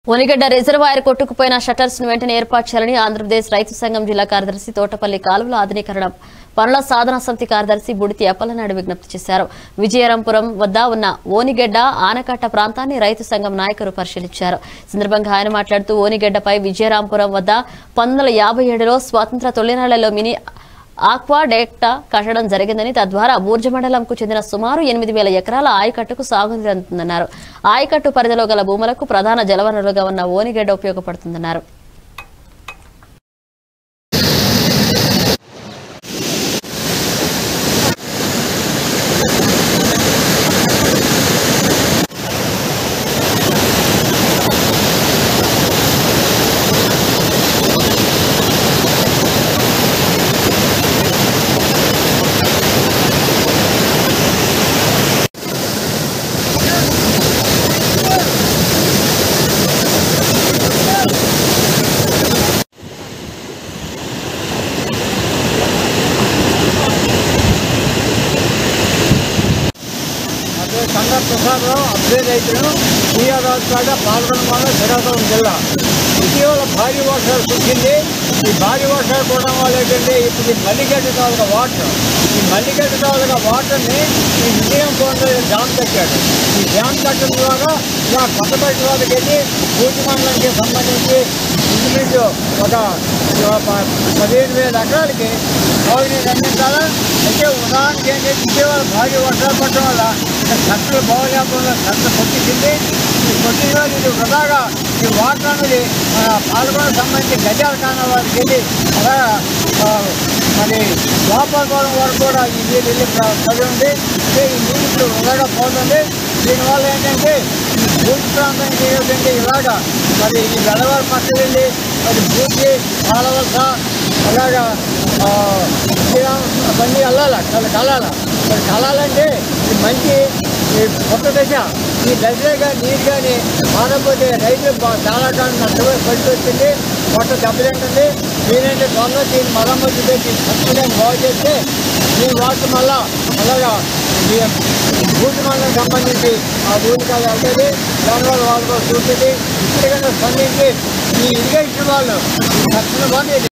ఓనిగడ్డ reservoir కొట్టుకుపోయిన shutters ను వెంటనే ఏర్పాటు చేయాలని ఆంధ్రప్రదేశ్ రైతు సంఘం జిల్లా కార్యదర్శి తోటపల్లి కాలువల ఆధునీకరణ పనుల సాధన సమితి కార్యదర్శి బుడితి అప్పలనాయుడు విజ్ఞప్తి చేశారు. విజయరాంపురం వద్ద ఉన్న ఓనిగడ్డ ఆనకట్ట ప్రాంతాన్ని రైతు సంఘం నాయకులు పరిశీలించారు. సందర్భంగా ఆయన మాట్లాడుతూ ఓనిగడ్డపై విజయరాంపురం వద్ద 1957లో స్వాతంత్ర తొలినాళ్లలో మినీ ఆక్వా డెక్టా కట్టడం జరిగిందని, తద్వారా బూర్జ మండలంకు చెందిన సుమారు 8,000 ఎకరాల ఆయకట్టుకు సాగునీరు అందుతుందన్నారు. ఆయకట్టు పరిధిలో గల భూములకు ప్రధాన జలవనరులుగా ఉన్న ఓనిగడ్డ ఉపయోగపడుతుందన్నారు. ప్రసాదరావు అప్డేట్ రైతులను శ్రీరాజపేట పాల్గొన వల్ల శ్రీకాకుళం జిల్లా ఇటీవల భారీ వర్షాలు కురిసింది. ఈ భారీ వర్షాలు పడడం వల్ల ఏంటంటే ఇప్పుడు ఈ మల్లిగడ్డ తాలూకా వాటర్ని ఈ విజయం పోండా డ్యామ్ కట్టాడు. ఈ డ్యామ్ కట్టడం ద్వారా ఇలా కొత్తపేట వాళ్ళకి వెళ్ళి పూర్తి మండలానికి సంబంధించి ఇంచుమించు ఒక 15,000 ఎకరాలకి సాగునీరు అందించాలా. అయితే ఉదాహరణకి ఏంటంటే ఇటీవల భారీ వర్షాలు పడటం వల్ల కట్టలు బాగోలేకుండా కట్ట కొట్టించింది. ఈ కొట్టిన ఇది వృధాగా ఈ వాటర్ అనేది పాల్గొన సంబంధించి గజాల కారణాల వారికి వెళ్ళి అలాగా మరి లోపలకోవడం వరకు కూడా ఈ నీళ్ళు వెళ్ళి పడి ఉంది. ఈ నీళ్ళు ఇప్పుడు వృధాగా పోతుంది. దీనివల్ల ఏంటంటే ఈ భూమి ప్రాంతానికి ఏంటంటే ఇలాగా మరి ఈ వెడవారి పక్కన వెళ్ళి మరి భూమి కాలవలస అలాగా బండి కలాలంటే ఇది మంచి కొత్త దశ. ఈ దశగా నీరు కానీ మానకపోతే రైతులు చాలా కాలం నష్టపోయి పడి వచ్చింది. కొత్త దెబ్బతింటుంది. దీనంటే త్వరలో దీన్ని మరమ్మతు పెట్టి ఖచ్చితంగా బాగు చేస్తే ఈ వాటర్ మళ్ళా అలాగా భూమి మండలం సంబంధించి ఆ భూమి కాదు వెళ్తుంది. దానివల్ల వాళ్ళు కూడా చూస్తుంది. ఇప్పటికైనా స్పందించి ఈ ఇరిగేషన్ వాళ్ళు ఖచ్చితంగా